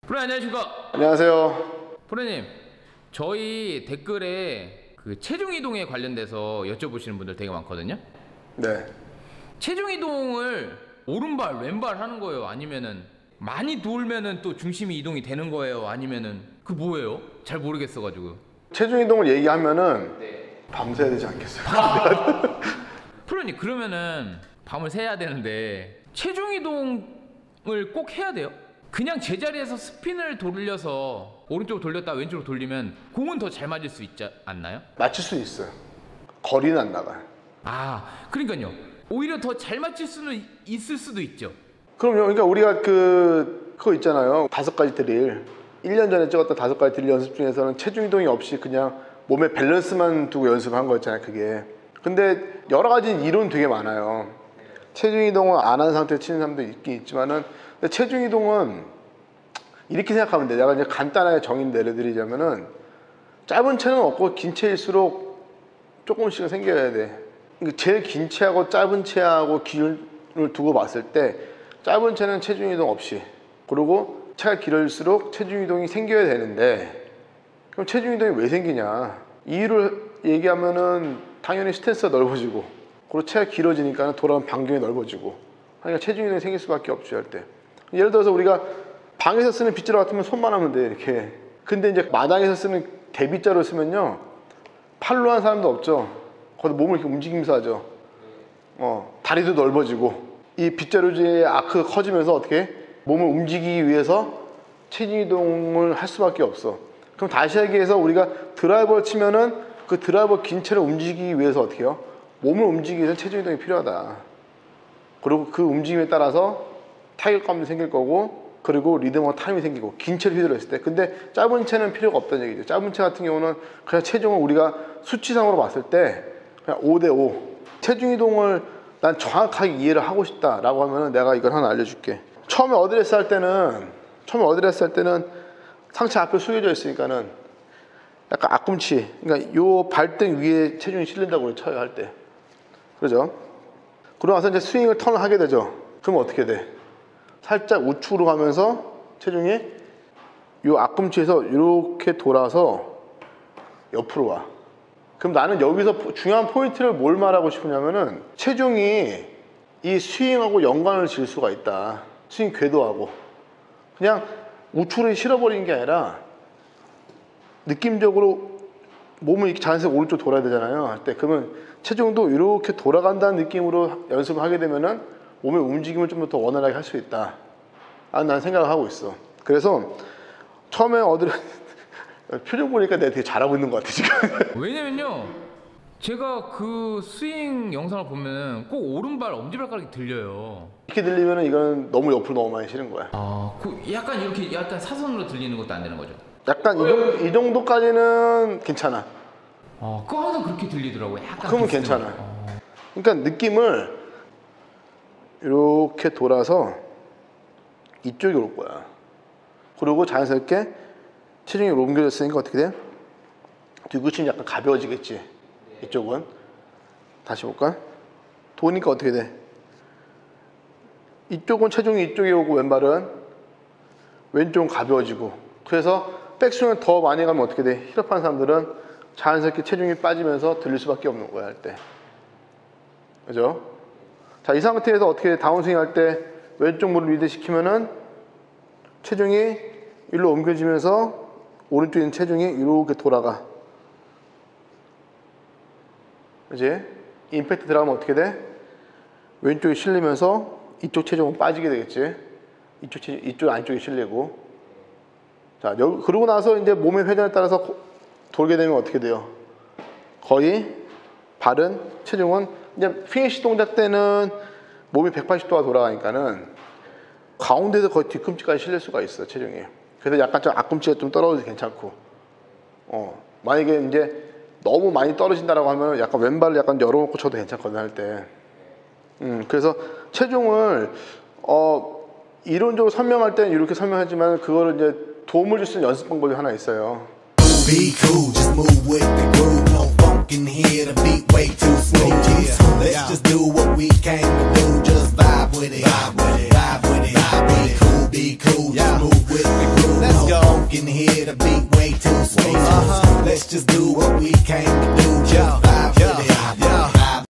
프로 안녕하십니까? 안녕하세요. 프로님, 저희 댓글에 그 체중 이동에 관련돼서 여쭤보시는 분들 되게 많거든요. 네. 체중 이동을 오른발, 왼발 하는 거예요? 아니면은 많이 돌면은 또 중심이 이동이 되는 거예요? 아니면은 그 뭐예요? 잘 모르겠어가지고. 체중 이동을 얘기하면은 네. 밤새야 되지 않겠어요? 프로님, 그러면은 밤을 새야 되는데 체중 이동을 꼭 해야 돼요? 그냥 제자리에서 스핀을 돌려서 오른쪽으로 돌렸다 왼쪽으로 돌리면 공은 더 잘 맞을 수 있지 않나요? 맞출 수 있어요. 거리는 안 나가요. 아, 그러니까요. 오히려 더 잘 맞출 수는 있을 수도 있죠. 그럼요. 그러니까 우리가 그거 있잖아요. 5가지 드릴. 1년 전에 찍었던 5가지 드릴 연습 중에서는 체중 이동이 없이 그냥 몸의 밸런스만 두고 연습한 거였잖아요. 그게. 근데 여러 가지 이론 되게 많아요. 체중 이동을 안 한 상태에서 치는 사람도 있긴 있지만은, 근데 체중 이동은 이렇게 생각하면 돼. 내가 이제 간단하게 정의 내려드리자면은, 짧은 채는 없고 긴 채일수록 조금씩은 생겨야 돼. 제일 긴 채하고 짧은 채하고 기준을 두고 봤을 때, 짧은 채는 체중 이동 없이, 그리고 채가 길어질수록 체중 이동이 생겨야 되는데, 그럼 체중 이동이 왜 생기냐? 이유를 얘기하면은 당연히 스탠스가 넓어지고, 그리고 채가 길어지니까 돌아가는 반경이 넓어지고, 그러니까 체중 이동이 생길 수밖에 없죠. 할 때 예를 들어서 우리가 방에서 쓰는 빗자루 같으면 손만 하면 돼, 이렇게. 근데 이제 마당에서 쓰는 대빗자루 쓰면요, 팔로 한 사람도 없죠. 거기 몸을 이렇게 움직이면서 하죠. 다리도 넓어지고, 이 빗자루지의 아크가 커지면서 어떻게 몸을 움직이기 위해서 체중 이동을 할 수밖에 없어. 그럼 다시 얘기해서 우리가 드라이버를 치면은 그 드라이버 긴 채를 움직이기 위해서 어떻게 해요? 몸을 움직이기 위해서 체중 이동이 필요하다. 그리고 그 움직임에 따라서 타격감도 생길 거고, 그리고 리듬과 타임이 생기고, 긴 채를 휘둘렀을 때. 근데 짧은 채는 필요가 없다는 얘기죠. 짧은 채 같은 경우는 그냥 체중을 우리가 수치상으로 봤을 때 그냥 5대5. 체중 이동을 난 정확하게 이해를 하고 싶다라고 하면은 내가 이걸 하나 알려줄게. 처음에 어드레스 할 때는 상체 앞에 숙여져 있으니까는 약간 앞꿈치, 그러니까 요 발등 위에 체중이 실린다고 쳐요, 할 때. 그러죠? 그러고 나서 이제 스윙을 턴을 하게 되죠. 그럼 어떻게 돼? 살짝 우측으로 가면서 체중이 요 앞꿈치에서 이렇게 돌아서 옆으로 와. 그럼 나는 여기서 중요한 포인트를 뭘 말하고 싶으냐면은, 체중이 이 스윙하고 연관을 지을 수가 있다. 스윙 궤도하고. 그냥 우측으로 실어버리는 게 아니라 느낌적으로 몸을 이렇게 자연스럽게 오른쪽 돌아야 되잖아요, 할 때. 그러면 체중도 이렇게 돌아간다는 느낌으로 연습을 하게 되면은 몸의 움직임을 좀 더 원활하게 할 수 있다. 난 생각을 하고 있어. 그래서 처음에 표정 보니까 내가 되게 잘하고 있는 것 같아, 지금. 왜냐면요, 제가 그 스윙 영상을 보면 꼭 오른발 엄지발가락이 들려요. 이렇게 들리면은 이거는 너무 옆으로 너무 많이 실은 거야. 그 약간 이렇게 약간 사선으로 들리는 것도 안 되는 거죠? 약간 이 정도까지는 괜찮아. 그거 항상 그렇게 들리더라고요. 약간 그러면 괜찮아. 그러니까 느낌을 이렇게 돌아서 이쪽이 올 거야. 그리고 자연스럽게 체중이 옮겨졌으니까 어떻게 돼? 뒤꿈치는 약간 가벼워지겠지. 이쪽은. 다시 볼까? 도니까 어떻게 돼? 이쪽은 체중이 이쪽에 오고, 왼쪽은 가벼워지고. 그래서 백스윙을 더 많이 가면 어떻게 돼? 힐업한 사람들은 자연스럽게 체중이 빠지면서 들릴 수밖에 없는 거야, 할 때. 그죠? 자, 이 상태에서 어떻게 다운스윙 할 때 왼쪽 무릎 리드 시키면은 체중이 일로 옮겨지면서 오른쪽에 있는 체중이 이렇게 돌아가. 그지? 임팩트 들어가면 어떻게 돼? 왼쪽이 실리면서 이쪽 체중은 빠지게 되겠지. 이쪽 안쪽이 실리고. 자, 그러고 나서 이제 몸의 회전에 따라서 돌게 되면 어떻게 돼요? 거의 발은, 체중은 이제 피니시 동작 때는 몸이 180도가 돌아가니까는 가운데서 거의 뒤꿈치까지 실릴 수가 있어, 체중이. 그래서 약간 좀 앞꿈치가 좀 떨어져도 괜찮고. 만약에 이제 너무 많이 떨어진다라고 하면 약간 왼발을 약간 열어놓고 쳐도 괜찮거든, 할 때. 그래서 체중을 이론적으로 설명할 때는 이렇게 설명하지만, 그거를 이제 도움을 줄 수 있는 연습 방법이 하나 있어요. Be cool, just move with the groove. No funk in here, the beat way too smooth. Yeah. Let's just do what we came to do. Just vibe with it, vibe with it, vibe with it. Be cool, just move with the groove. in here, the beat way too smooth. Let's just do what we came to do, yo.